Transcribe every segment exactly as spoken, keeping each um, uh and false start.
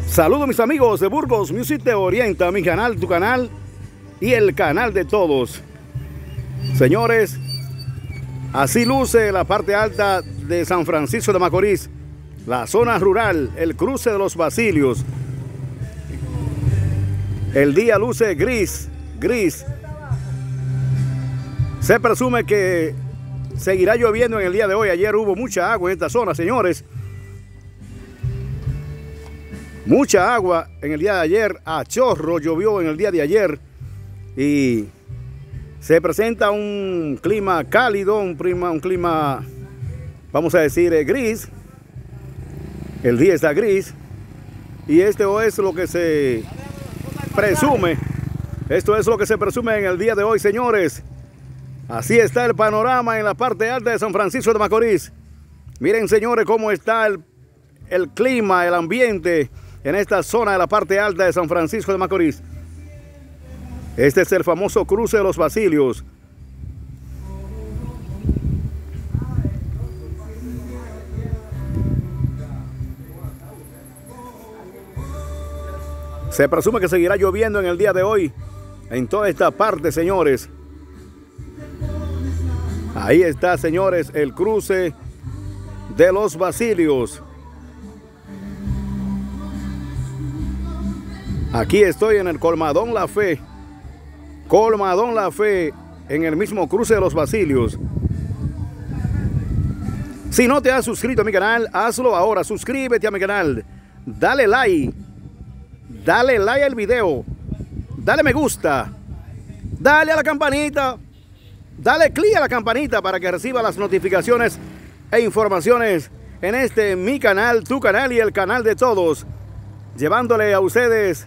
Saludos mis amigos de Burgos Music Te Orienta, mi canal, tu canal y el canal de todos. Señores, así luce la parte alta de San Francisco de Macorís, la zona rural, el cruce de los Basilios. El día luce gris, gris. Se presume que seguirá lloviendo en el día de hoy. Ayer hubo mucha agua en esta zona, señores. Mucha agua en el día de ayer, a chorro llovió en el día de ayer y se presenta un clima cálido, un clima, un clima vamos a decir, eh, gris. El día está gris y esto es lo que se presume, esto es lo que se presume en el día de hoy, señores. Así está el panorama en la parte alta de San Francisco de Macorís. Miren, señores, cómo está el, el clima, el ambiente en esta zona de la parte alta de San Francisco de Macorís. Este es el famoso cruce de los Basilios. Se presume que seguirá lloviendo en el día de hoy en toda esta parte, señores. Ahí está, señores, el cruce de los Basilios. Aquí estoy en el Colmadón La Fe. Colmadón La Fe, en el mismo cruce de los Basilios. Si no te has suscrito a mi canal, hazlo ahora. Suscríbete a mi canal. Dale like. Dale like al video. Dale me gusta. Dale a la campanita. Dale clic a la campanita para que reciba las notificaciones e informaciones en este mi canal, tu canal y el canal de todos. Llevándole a ustedes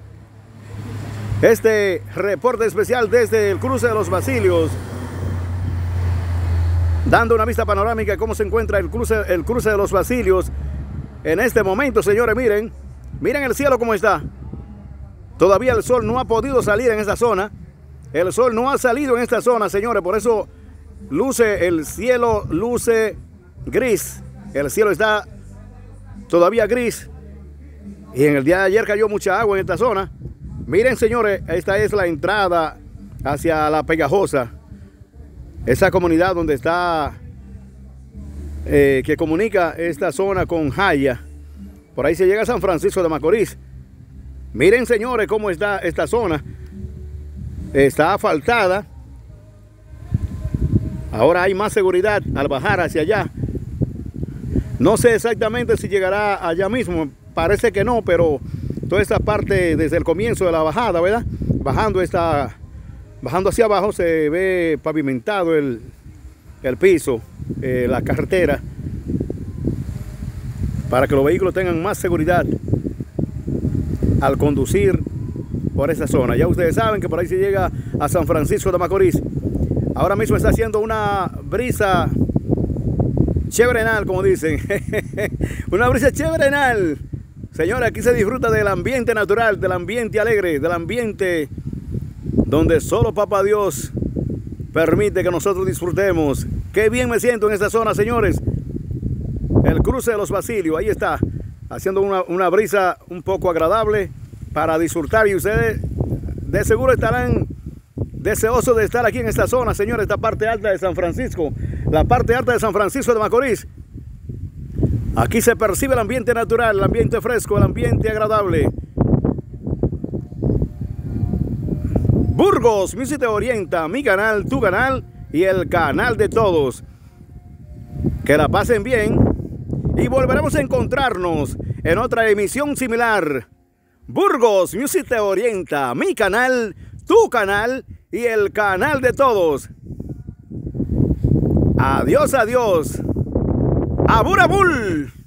este reporte especial desde el cruce de los Basilios, dando una vista panorámica de cómo se encuentra el cruce, el cruce de los Basilios en este momento, señores. Miren, miren el cielo cómo está. Todavía el sol no ha podido salir en esta zona. El sol no ha salido en esta zona, señores. Por eso luce el cielo, luce gris. El cielo está todavía gris. Y en el día de ayer cayó mucha agua en esta zona. Miren, señores, esta es la entrada hacia La Pegajosa. Esa comunidad donde está, eh, que comunica esta zona con Jaya. Por ahí se llega a San Francisco de Macorís. Miren, señores, cómo está esta zona. Está asfaltada. Ahora hay más seguridad al bajar hacia allá. No sé exactamente si llegará allá mismo. Parece que no, pero toda esta parte desde el comienzo de la bajada, ¿verdad? Bajando esta, bajando hacia abajo se ve pavimentado el, el piso, eh, la carretera, para que los vehículos tengan más seguridad al conducir por esa zona. Ya ustedes saben que por ahí se llega a San Francisco de Macorís. Ahora mismo está haciendo una brisa chéverenal, como dicen. Una brisa chéverenal. Señores, aquí se disfruta del ambiente natural, del ambiente alegre, del ambiente donde solo Papá Dios permite que nosotros disfrutemos. Qué bien me siento en esta zona, señores. El cruce de los Basilios, ahí está, haciendo una, una brisa un poco agradable para disfrutar. Y ustedes de seguro estarán deseosos de estar aquí en esta zona, señores, esta parte alta de San Francisco, la parte alta de San Francisco de Macorís. Aquí se percibe el ambiente natural, el ambiente fresco, el ambiente agradable. Burgos Music Te Orienta, mi canal, tu canal y el canal de todos. Que la pasen bien y volveremos a encontrarnos en otra emisión similar. Burgos Music Te Orienta, mi canal, tu canal y el canal de todos. Adiós, adiós. ¡Abur, abur!